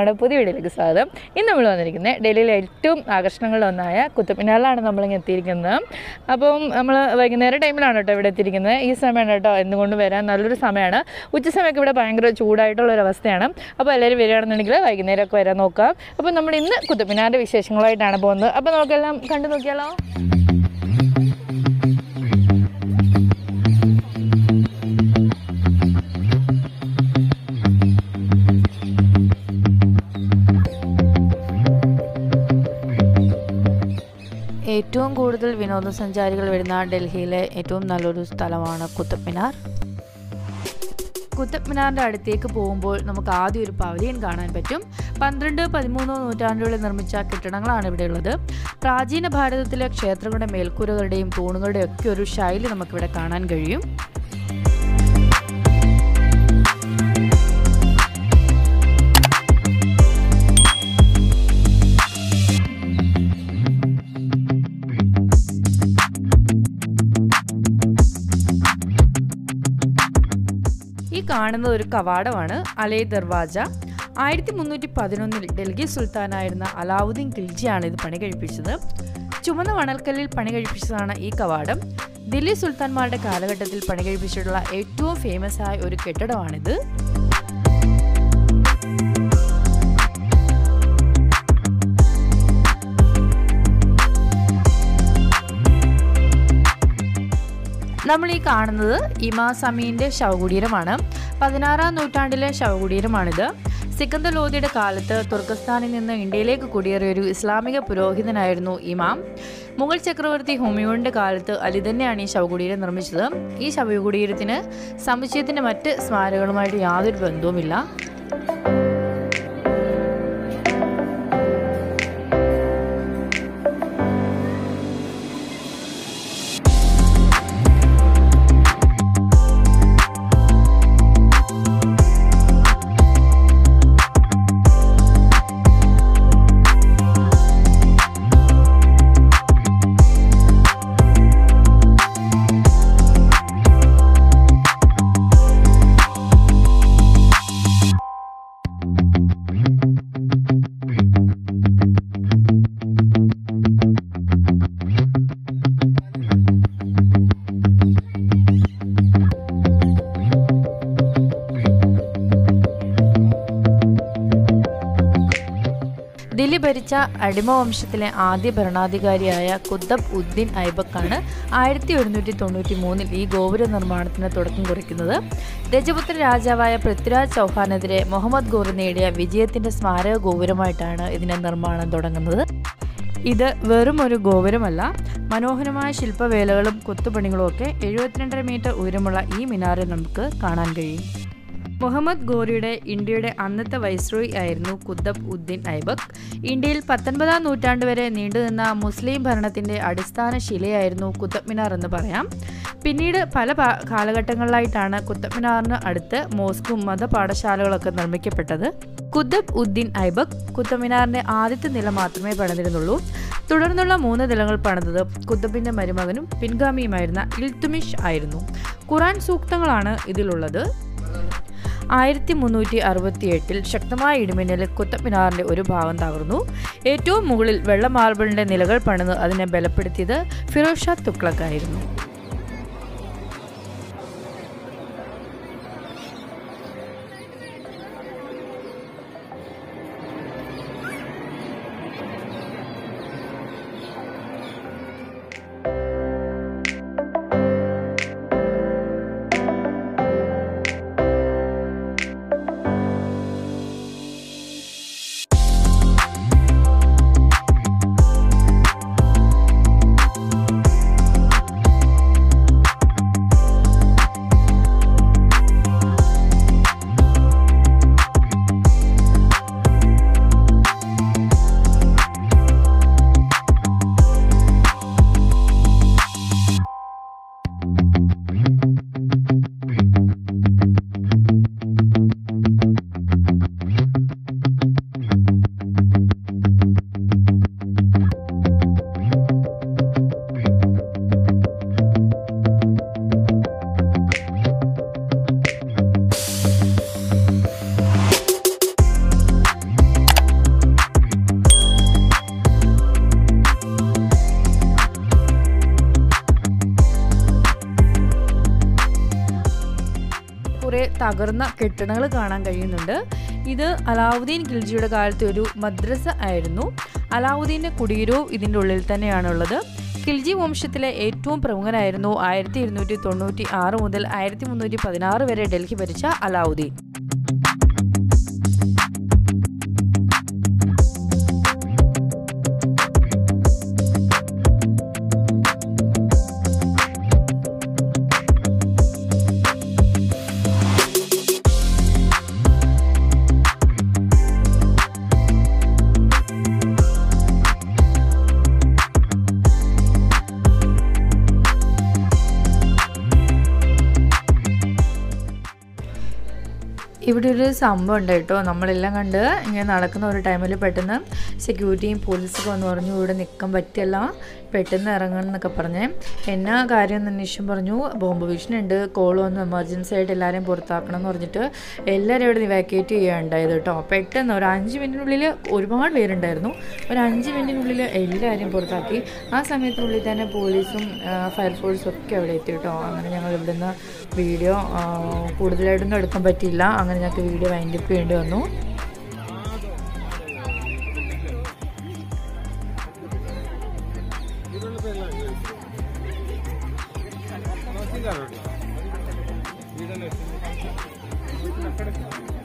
നമ്മുടെ പുതിയ വീഡിയോയിലേക്ക് സ്വാഗതം. ഇന്ന് നമ്മൾ വന്നിരിക്കുന്നത് ഡൽഹിയിലെ ഏറ്റവും ആകർഷണങ്ങളിലൊന്നായ കുത്തബ് മിനാറിലാണ് നമ്മളിങ്ങനെ എത്തിയിരിക്കുന്നത്. അപ്പം നമ്മൾ വൈകുന്നേരം ടൈമിലാണ് കേട്ടോ ഇവിടെ എത്തിയിരിക്കുന്നത്. ഈ സമയമാണ് കേട്ടോ എന്തുകൊണ്ട് വരാൻ നല്ലൊരു സമയമാണ്. ഉച്ച സമയമൊക്കെ ഇവിടെ ഭയങ്കര ചൂടായിട്ടുള്ളൊരവസ്ഥയാണ്. അപ്പോൾ എല്ലാവരും വരികയാണെന്നുണ്ടെങ്കിൽ വൈകുന്നേരമൊക്കെ വരാൻ നോക്കാം. അപ്പോൾ നമ്മൾ ഇന്ന് കുത്തബ് മിനാറിൻ്റെ വിശേഷങ്ങളായിട്ടാണ് പോകുന്നത്. അപ്പോൾ നമുക്കെല്ലാം കണ്ടു നോക്കിയാലോ. ഏറ്റവും കൂടുതൽ വിനോദസഞ്ചാരികൾ വരുന്ന ഡൽഹിയിലെ ഏറ്റവും നല്ലൊരു സ്ഥലമാണ് കുത്തബ് മിനാർ. കുത്തബ് മിനാറിൻ്റെ അടുത്തേക്ക് പോകുമ്പോൾ നമുക്ക് ആദ്യം ഒരു പവലിയൻ കാണാൻ പറ്റും. 12-13 നൂറ്റാണ്ടുകളിൽ നിർമ്മിച്ച കെട്ടിടങ്ങളാണ് ഇവിടെയുള്ളത്. പ്രാചീന ഭാരതത്തിലെ ക്ഷേത്രങ്ങളുടെ മേൽക്കൂരകളുടെയും തൂണുകളുടെയും ഒക്കെ ഒരു ശൈലി നമുക്കിവിടെ കാണാൻ കഴിയും. ഈ കാണുന്നത് ഒരു കവാടമാണ്, അലൈ ദർവാജ. 1311 ഡൽഹി സുൽത്താനായിരുന്ന അലാവുദ്ദീൻ ഖിൽജിയാണ് ഇത് പണി കഴിപ്പിച്ചത്. ചുമന്ന മണൽക്കല്ലിൽ പണി കഴിപ്പിച്ചതാണ് ഈ കവാടം. ദില്ലി സുൽത്താൻമാരുടെ കാലഘട്ടത്തിൽ പണി കഴിപ്പിച്ചിട്ടുള്ള ഏറ്റവും ഫേമസ് ആയ ഒരു കെട്ടിടമാണിത്. നമ്മൾ ഈ കാണുന്നത് ഇമാം സമീൻ്റെ ശവകുടീരമാണ്. 16-ാം നൂറ്റാണ്ടിലെ ശവകുടീരമാണിത്. സിക്കന്ദർ ലോധിയുടെ കാലത്ത് തുർക്കസ്ഥാനിൽ നിന്ന് ഇന്ത്യയിലേക്ക് കുടിയേറിയ ഒരു ഇസ്ലാമിക പുരോഹിതനായിരുന്നു ഇമാം. മുഗൾ ചക്രവർത്തി ഹുമയൂണിൻ്റെ കാലത്ത് അലി തന്നെയാണ് ഈ ശവകുടീരം നിർമ്മിച്ചത്. ഈ ശവകുടീരത്തിന് സമുച്ചയത്തിൻ്റെ മറ്റ് സ്മാരകങ്ങളുമായിട്ട് യാതൊരു ബന്ധവുമില്ല. ദില്ലി ഭരിച്ച അടിമവംശത്തിലെ ആദ്യ ഭരണാധികാരിയായ ഖുത്ബ്-ഉദ്-ദിൻ ഐബക്കാണ് 1193 ഈ ഗോപുര നിർമ്മാണത്തിന് തുടക്കം കുറിക്കുന്നത്. രജപുത്ര രാജാവായ പൃഥ്വിരാജ് ചൗഹാനെതിരെ മുഹമ്മദ് ഘോർ നേടിയ വിജയത്തിന്റെ സ്മാരക ഗോപുരമായിട്ടാണ് ഇതിന്റെ നിർമ്മാണം തുടങ്ങുന്നത്. ഇത് വെറും ഒരു ഗോപുരമല്ല, മനോഹരമായ ശില്പവേലകളും കൊത്തുപണികളും ഒക്കെ 72.5 മീറ്റർ ഉയരമുള്ള ഈ മിനാറിൽ നമുക്ക് കാണാൻ കഴിയും. മുഹമ്മദ് ഘോറിയുടെ ഇന്ത്യയുടെ അന്നത്തെ വൈസ്രോയി ആയിരുന്നു ഖുത്ബ്-ഉദ്-ദിൻ ഐബക്. ഇന്ത്യയിൽ 19-ാം നൂറ്റാണ്ട് വരെ നീണ്ടുനിന്ന മുസ്ലിം ഭരണത്തിന്റെ അടിസ്ഥാന ശിലയായിരുന്നു കുത്തബ് മിനാർ എന്ന് പറയാം. പിന്നീട് പല കാലഘട്ടങ്ങളിലായിട്ടാണ് കുത്തബ് മിനാറിന് അടുത്ത് മോസ്കും മതപാഠശാലകളൊക്കെ നിർമ്മിക്കപ്പെട്ടത്. ഖുത്ബ്-ഉദ്-ദിൻ ഐബക് കുത്തബ് മിനാറിന്റെ ആദ്യത്തെ നില മാത്രമേ പണിതിരുന്നുള്ളൂ. തുടർന്നുള്ള 3 നിലകൾ പണിതത് ഖുത്ബിന്റെ മരുമകനും പിൻഗാമിയുമായിരുന്ന ഇൽതുമിഷ് ആയിരുന്നു. ഖുറാൻ സൂക്തങ്ങളാണ് ഇതിലുള്ളത്. 1368 ശക്തമായ ഇടിമിന്നലിൽ കുത്തബ് മിനാറിന്റെ ഒരു ഭാഗം തകർന്നു. ഏറ്റവും മുകളിൽ വെള്ള മാർബിളിന്റെ നിലകൾ പണിത് അതിനെ ബലപ്പെടുത്തിയത് ഫിറോസ് ഷാ തുഗ്ലക് ആയിരുന്നു. തകർന്ന കെട്ടിടങ്ങൾ കാണാൻ കഴിയുന്നുണ്ട്. ഇത് അലാവുദ്ദീൻ ഖിൽജിയുടെ കാലത്തെ ഒരു മദ്രസ ആയിരുന്നു. അലാവുദ്ദീൻ്റെ കുടീരവും ഇതിൻ്റെ ഉള്ളിൽ തന്നെയാണുള്ളത്. ഖിൽജി വംശത്തിലെ ഏറ്റവും പ്രമുഖനായിരുന്നു 1296 മുതൽ 1316 വരെ ഡൽഹി ഭരിച്ച അലാവുദ്ദീൻ. ഇവിടെ ഒരു സംഭവം ഉണ്ട് കേട്ടോ. നമ്മളെല്ലാം കണ്ട് ഇങ്ങനെ നടക്കുന്ന ഒരു ടൈമിൽ പെട്ടെന്ന് സെക്യൂരിറ്റിയും പോലീസൊക്കെ വന്ന് പറഞ്ഞു ഇവിടെ നിൽക്കാൻ പറ്റില്ല, പെട്ടെന്ന് ഇറങ്ങണം എന്നൊക്കെ പറഞ്ഞ്. എന്നാ കാര്യം എന്ന് അന്വേഷിച്ചും പറഞ്ഞു ബോംബ് ഭീഷണിയുണ്ട്, കോൾ വന്ന് എമർജൻസി ആയിട്ട് എല്ലാവരെയും പുറത്താക്കണം എന്ന് പറഞ്ഞിട്ട് എല്ലാവരും ഇവിടെ ഇവാക്യുവേറ്റ് ചെയ്യുകയുണ്ടായത് കേട്ടോ. പെട്ടെന്ന് ഒരു 5 മിനിറ്റിനുള്ളിൽ ഒരുപാട് പേരുണ്ടായിരുന്നു. ഒരു 5 മിനിറ്റിനുള്ളിൽ എല്ലാവരെയും പുറത്താക്കി. ആ സമയത്തിനുള്ളിൽ തന്നെ പോലീസും ഫയർഫോഴ്സും ഒക്കെ അവിടെ എത്തി കേട്ടോ. അങ്ങനെ ഞങ്ങൾ ഇവിടെ നിന്ന് വീഡിയോ കൂടുതലായിട്ടൊന്നും എടുക്കാൻ പറ്റിയില്ല. അങ്ങനെ ഞങ്ങൾക്ക് വീഡിയോ വൈൻഡപ്പ് ചെയ്യേണ്ടി വന്നു. Sikandar.